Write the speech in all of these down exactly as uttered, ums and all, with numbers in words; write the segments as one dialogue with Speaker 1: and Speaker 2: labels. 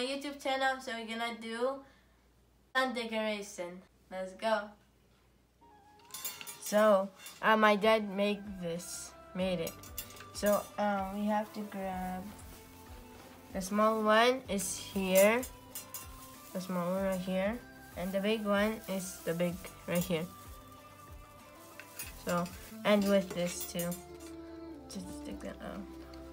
Speaker 1: my YouTube channel, so we're gonna do sun decoration. Let's go. So, uh, my dad made this, made it. So, um, we have to grab the small one is here, the small one right here, and the big one is the big right here. So, and with this too. Just stick that out.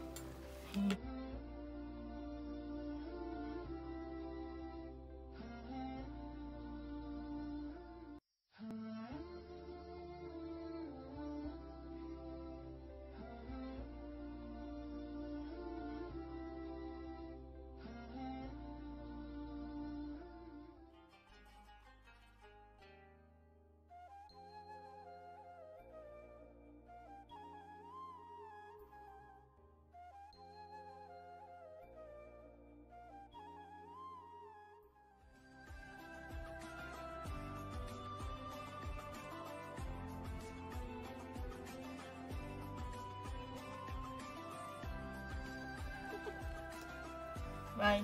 Speaker 1: Right,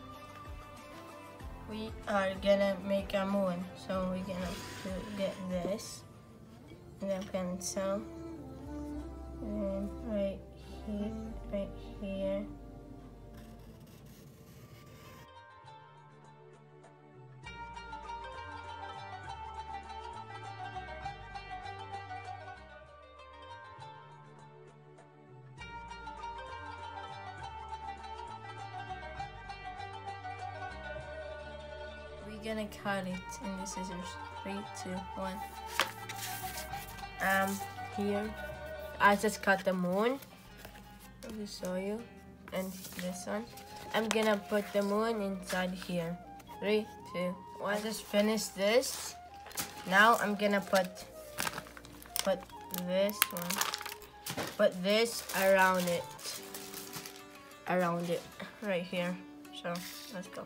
Speaker 1: we are gonna make a moon, so we're gonna do, get this and a pencil, and right here, right here. We're gonna cut it in the scissors. Three, two, one. Um, here, I just cut the moon. Let me show you. And this one. I'm gonna put the moon inside here. Three, two, one. I just finished this. Now I'm gonna put put this one. Put this around it. Around it. Right here. So let's go.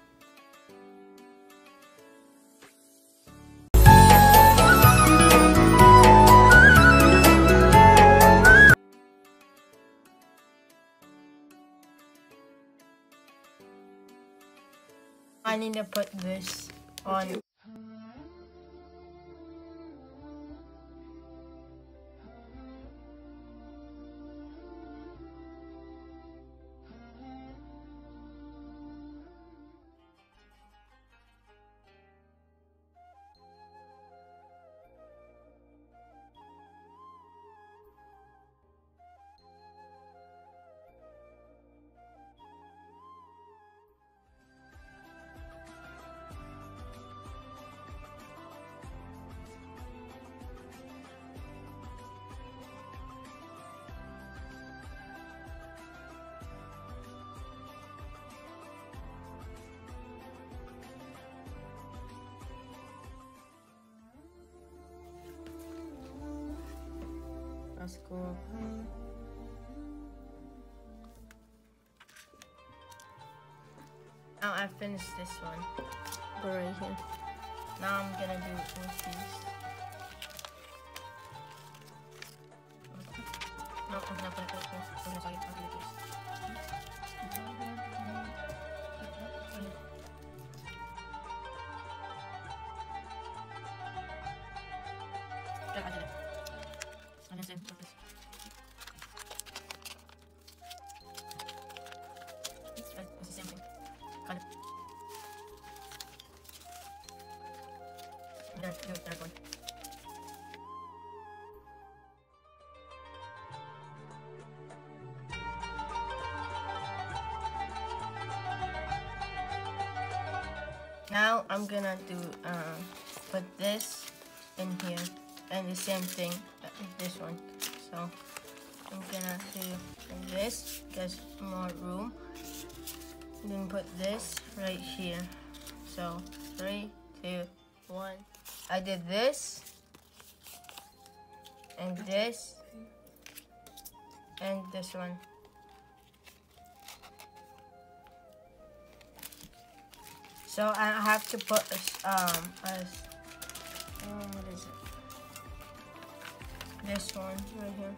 Speaker 1: I need to put this on. That's cool. Now I finished this one. Go right here. Now I'm gonna do it with these. No, I'm not gonna put this. I'm gonna sorry, I'll do this. I did it. I'm gonna say this. It's the same thing. Kind of. I'm gonna do it third one. Now I'm gonna do um put this in here and the same thing with this one. So I'm gonna do this because more room. And then put this right here. So three, two, one. I did this and this and this one. So I have to put um as um, what is it? This one right here.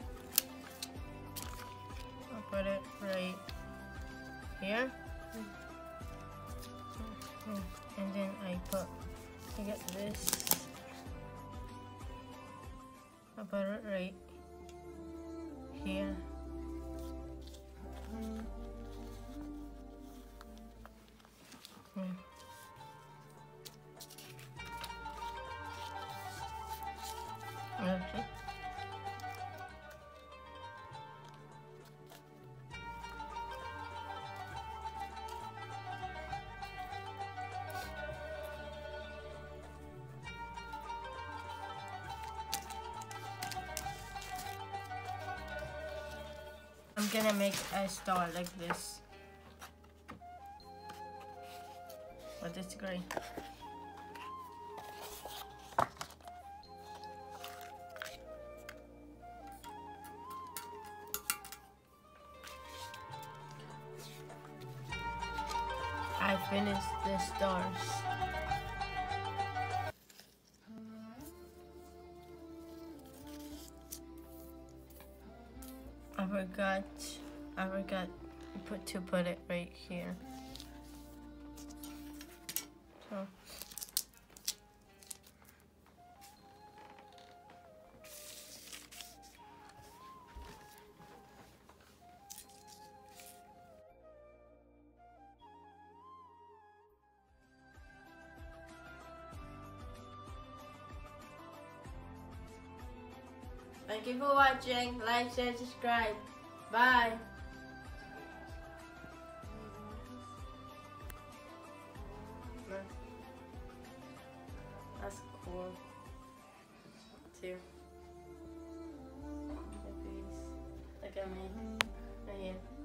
Speaker 1: I'll put it right here. And then I put, I get this, I put it right here. Mm. Okay. I'm gonna make a star like this, but it's gray. I finished the stars. I forgot, I forgot put, to put it right here. So. Thank you for watching. Like, share, subscribe. Bye. That's cool. Too. Look at me. Right here.